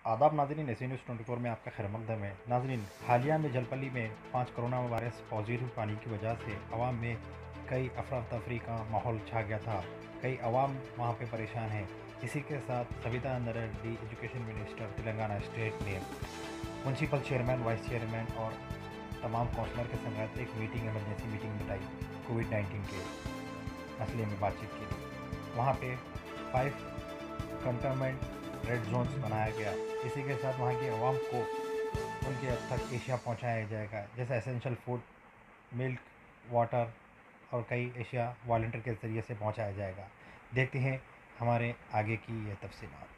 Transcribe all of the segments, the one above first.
आदाब नाज़रीन, AC news 24 में आपका खैर मकदम है। नाज़रीन, हालिया में जलपली में 5 कोरोना वायरस पॉजिटिव पानी की वजह से अवाम में कई अफरा तफरी का माहौल छा गया था। कई अवाम वहाँ पे परेशान हैं। इसी के साथ Savita Nareddy education minister Telangana state ने म्यूनसिपल चेयरमैन, वाइस चेयरमैन और तमाम काउंसलर के संग एक मीटिंग, इमरजेंसी मीटिंग बिठाई कोविड-19 के मसले में बातचीत के लिए। वहाँ पे 5 कंटेनमेंट रेड जोन्स बनाया गया। इसी के साथ वहाँ की आवाम को उनके तक एशिया पहुँचाया जाएगा, जैसे एसेंशियल फूड, मिल्क, वाटर और कई एशिया वॉलंटियर के ज़रिए से पहुँचाया जाएगा। देखते हैं हमारे आगे की ये तफसीलात।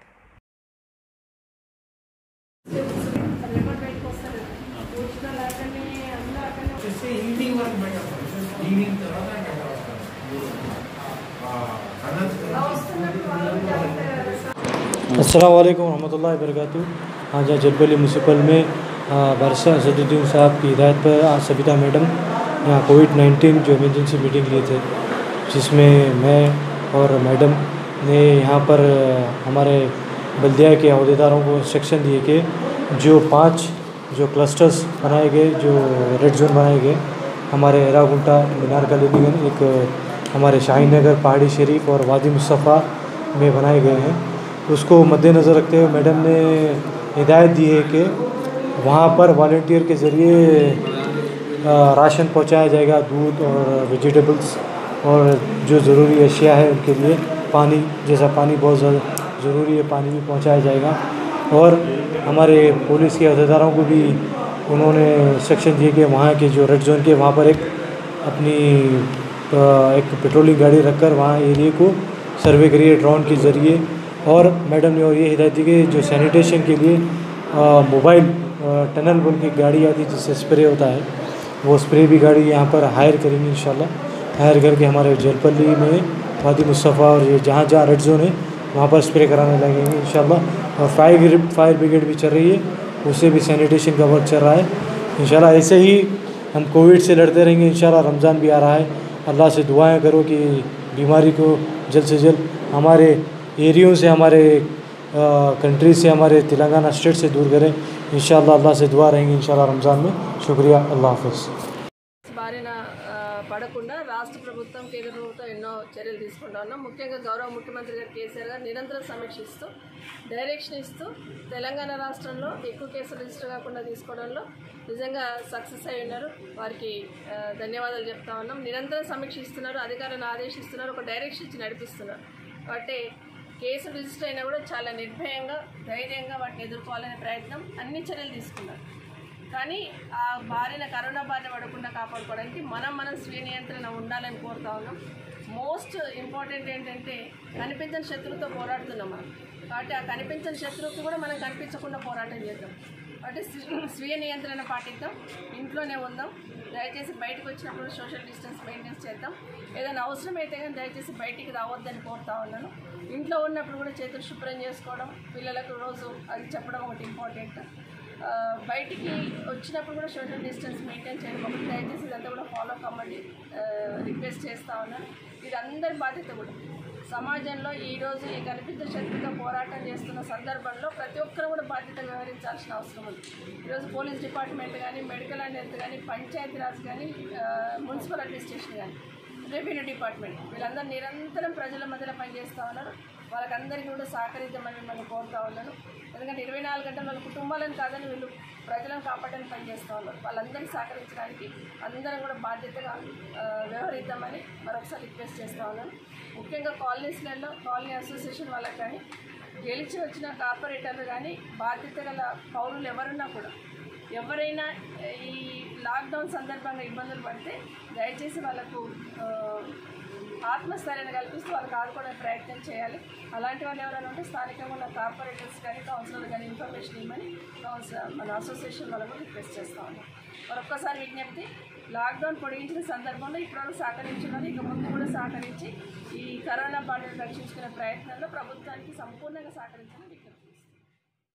अस्सलाम वालेकुम रहमतुल्लाहि वबरकातुहू। आज जलपली म्यूनसिपल में बारिस्टर असदुद्दीन साहब की हिदायत पर आज सविता मैडम यहाँ कोविड-19 जो इमरजेंसी मीटिंग लिए थे, जिसमें मैं और मैडम ने यहाँ पर हमारे बल्दिया के अहदेदारों को इंस्ट्रक्शन दिए कि जो 5 क्लस्टर्स बनाए गए, जो रेड जोन बनाए गए, हमारे एरागुंटा, मीनार कॉलोनी, एक हमारे शाहीन नगर, पहाड़ी शरीफ और वादी मुस्तफ़ा में बनाए गए हैं, उसको मद्देनज़र रखते हुए मैडम ने हिदायत दी है कि वहाँ पर वॉलंटियर के ज़रिए राशन पहुँचाया जाएगा, दूध और वेजिटेबल्स और जो ज़रूरी अशिया है उनके लिए पानी, जैसा पानी बहुत ज़्यादा ज़रूरी है, पानी भी पहुँचाया जाएगा। और हमारे पुलिस के अहदेदारों को भी उन्होंने इंस्ट्रक्शन दिए कि वहाँ के जो रेड जोन के वहाँ पर एक पेट्रोलिंग गाड़ी रखकर वहाँ एरिया को सर्वे करिए ड्रोन के ज़रिए। और मैडम ने और ये हिदायत दी कि जो सैनिटेशन के लिए मोबाइल टनल बोल की गाड़ी आती है जिससे स्प्रे होता है, वो स्प्रे भी गाड़ी यहाँ पर हायर करेंगे इंशाल्लाह। हायर करके हमारे जलपली में वादी मुस्तफ़ा और ये जहाँ रेड जोन है वहाँ पर स्प्रे कराने लगेंगे इंशाल्लाह। और फायर ब्रिगेड भी चल रही है, उससे भी सैनिटेशन का वर्क चल रहा है इंशाल्लाह। ऐसे ही हम कोविड से लड़ते रहेंगे इंशाल्लाह। रमज़ान भी आ रहा है, अल्लाह से दुआएँ करो कि बीमारी को जल्द से जल्द हमारे एरियों से, हमारे कंट्री से, हमारे तेलंगाना स्टेट से दूर करें इंशाल्लाह। अल्लाह से दुआ रहेंगे इंशाल्लाह रमज़ान में। शुक्रिया, अल्लाह हाफ़िज़। బారిన పడకుండా రాష్ట్ర ప్రభుత్వం, కేంద్ర ప్రభుత్వం ఎన్నో చర్యలు తీసుకుంటా ఉన్నాం. ముఖ్యంగా గౌరవ ముఖ్యమంత్రి గారు కేసీఆర్ గారు నిరంతరం సమీక్షిస్తూ డైరెక్షన్ ఇస్తూ తెలంగాణ రాష్ట్రంలో ఎక్కువ కేసులు రిజిస్టర్ కాకుండా తీసుకోవడంలో నిజంగా సక్సెస్ అయి ఉన్నారు. వారికి ధన్యవాదాలు చెప్తా ఉన్నాం. నిరంతరం సమీక్షిస్తున్నారు, అధికారులను ఆదేశిస్తున్నారు, ఒక డైరెక్షన్ ఇచ్చి నడిపిస్తున్నారు. కాబట్టి కేసులు రిజిస్టర్ అయినా కూడా చాలా నిర్భయంగా, ధైర్యంగా వాటిని ఎదుర్కోవాలనే ప్రయత్నం, అన్ని చర్యలు తీసుకున్నారు. కానీ ఆ కరోనా బాధ పడకుండా కాపాడుకోవడానికి మనం స్వీయ నియంత్రణ ఉండాలని కోరుతా ఉన్నాం. మోస్ట్ ఇంపార్టెంట్ ఏంటంటే కనిపించని శత్రువుతో పోరాడుతున్నాం మనం. కాబట్టి ఆ కనిపించని శత్రువుకి కూడా మనం కనిపించకుండా పోరాటం చేద్దాం. కాబట్టి స్వీయ నియంత్రణ పాటిద్దాం, ఇంట్లోనే ఉందాం. దయచేసి బయటకు వచ్చినప్పుడు సోషల్ డిస్టెన్స్ మెయింటైన్ చేద్దాం. ఏదైనా అవసరమైతే కానీ దయచేసి బయటికి రావద్దని కోరుతా ఉన్నాను. ఇంట్లో ఉన్నప్పుడు కూడా చేతులు శుభ్రం చేసుకోవడం, పిల్లలకు రోజు అది చెప్పడం ఒకటి ఇంపార్టెంట్. బయటికి వచ్చినప్పుడు కూడా సోషల్ డిస్టెన్స్ మెయింటైన్ చేయడం ఒకటి. దయచేసి ఇదంతా కూడా ఫాలో కమ్మండి రిక్వెస్ట్ చేస్తూ ఉన్నాను. ఇది అందరి బాధ్యత కూడా. సమాజంలో ఈరోజు ఈ కనిపించే శక్తితో పోరాటం చేస్తున్న సందర్భంలో ప్రతి ఒక్కరు కూడా బాధ్యత వ్యవహరించాల్సిన అవసరం ఉంది. ఈరోజు పోలీస్ డిపార్ట్మెంట్ కానీ, మెడికల్ అండ్ హెల్త్ కానీ, పంచాయతీరాజ్ కానీ, మున్సిపల్ అడ్మినిస్ట్రేషన్ కానీ, రెవెన్యూ డిపార్ట్మెంట్, వీళ్ళందరూ నిరంతరం ప్రజల మధ్యలో పనిచేస్తూ ఉన్నారు. వాళ్ళకందరికీ కూడా సహకరిద్దామని మిమ్మల్ని కోరుతూ ఉన్నాను. ఎందుకంటే 24 గంటలు వాళ్ళ కుటుంబాలను కాదని వీళ్ళు ప్రజలను కాపాడడానికి పనిచేస్తూ ఉన్నారు. వాళ్ళందరికీ సహకరించడానికి అందరం కూడా బాధ్యతగా వ్యవహరిద్దామని మరొకసారి రిక్వెస్ట్ చేస్తూ ఉన్నాను. ముఖ్యంగా కాలనీస్లలో, కాలనీ అసోసియేషన్ వాళ్ళకి కానీ, గెలిచి వచ్చిన కార్పొరేటర్లు కానీ, బాధ్యత గల పౌరులు ఎవరున్నా కూడా, ఎవరైనా ఈ లాక్డౌన్ సందర్భంగా ఇబ్బందులు పడితే దయచేసి వాళ్ళకు ఆత్మస్థైర్యాన్ని కల్పిస్తూ వాళ్ళకి ఆదుకోవడానికి ప్రయత్నం చేయాలి. అలాంటి వాళ్ళు ఎవరైనా ఉంటే స్థానికంగా ఉన్న కార్పొరేటర్స్ కానీ, కౌన్సిలర్లు కానీ ఇన్ఫర్మేషన్ ఇవ్వమని మన అసోసియేషన్ వాళ్ళకు రిక్వెస్ట్ చేస్తూ ఉన్నాం. మరొక్కసారి విజ్ఞప్తి, లాక్డౌన్ పొడిగించిన సందర్భంలో ఇప్పుడు సహకరించున్నారు, ఇక ముందు కూడా సహకరించి ఈ కరోనా బాధను రక్షించుకునే ప్రయత్నంలో ప్రభుత్వానికి సంపూర్ణంగా సహకరించాలని